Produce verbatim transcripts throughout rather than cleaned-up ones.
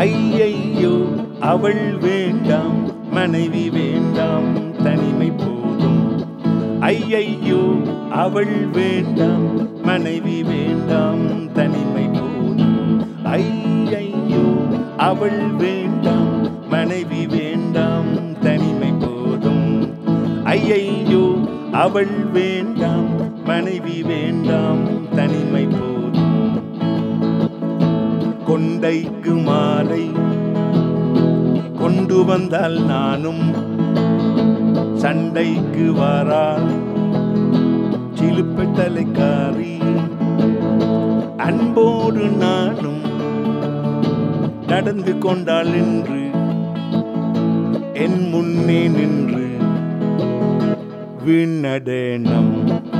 ஐயையோ அவள் வேண்டாம், மனைவி வேண்டாம், தனிமை போதும். ஐயையோ அவள் வேண்டாம், மனைவி வேண்டாம், தனிமை போதும். ஐயையோ அவள் வேண்டாம், மனைவி வேண்டாம், தனிமை போதும். ஐயையோ அவள் வேண்டாம், மனைவி வேண்டாம், தனிமை போதும். கொண்டைக்கு மாலை கொண்டு வந்தால் நானும் சண்டைக்கு வாராள் சிலுப்பட்டலைக்காரி. அன்போடு நானும் நடந்து கொண்டாள் என்று என் முன்னே நின்று விண்ணடனம்.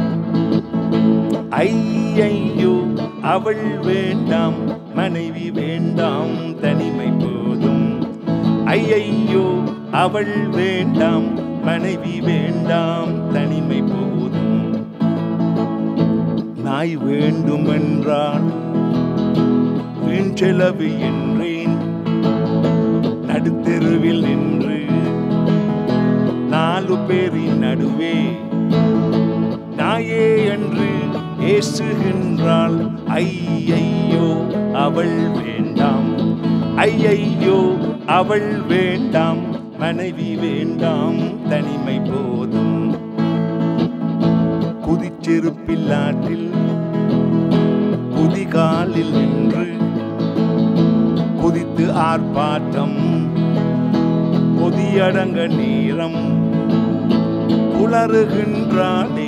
ஐயையோ அவள் வேண்டாம், மனைவி வேண்டாம், தனிமை போதும். ஐயையோ அவள் வேண்டாம், மனைவி வேண்டாம், தனிமை போதும். நாய் வேண்டுமென்றால் வீண் செலவு என்றேன். நடுத்தெருவில் நின்று நாலு பேரின் நடுவே நாயே என்று ஏசுகின்றாள். ஐயையோ அவள் வேண்டாம், ஐயையோ அவள் வேண்டாம், மனைவி வேண்டாம், தனிமை போதும். குதிச்செருப்பில்லாற்றில் குதிகாலில் நின்று குதித்து ஆர்ப்பாட்டம் கொதியடங்க நேரம் குளறுகின்றாளே,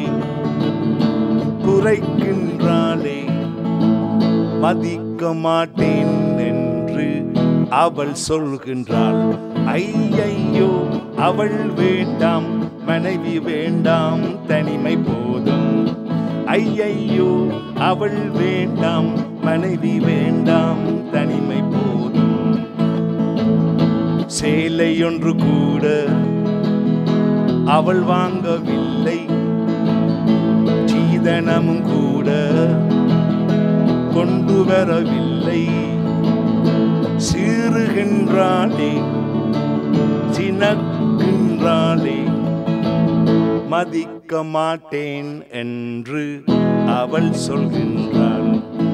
குறைக்கின்றாளே. மதிக்க மாட்டேன் என்று அவள் சொல்கின்றாள். ஐயையோ அவள் வேண்டாம், மனைவி வேண்டாம், தனிமை போதும். ஐயையோ அவள் வேண்டாம், மனைவி வேண்டாம், தனிமை போதும். சேலை ஒன்று கூட அவள் வாங்கவில்லை, சீதனமும் கூட கொண்டு வரவில்லை. சீறுகின்றாளே, சினக்கின்றாளே, மதிக்க மாட்டேன் என்று அவள் சொல்கின்றாள்.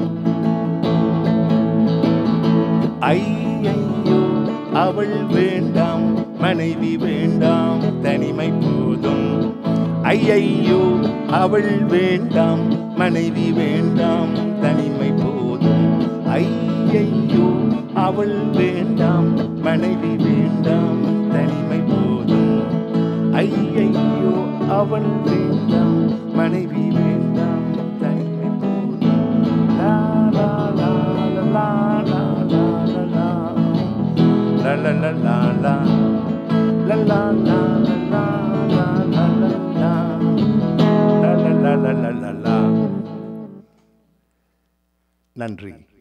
ஐயையோ அவள் வேண்டாம், மனைவி வேண்டாம், தனிமை போதும். ஐயையோ அவள் வேண்டாம், மனைவி வேண்டாம், தனிமை போதும். ஐயையோ அவள் வேண்டாம், மனைவி வேண்டாம், தனிமை போதும். ஐயையோ அவள் வேண்டாம், மனைவி வேண்டாம், தனிமை போதும். லா லா லா லா லா லா லா la la la la la la la la la la la la la la la la. நன்றி.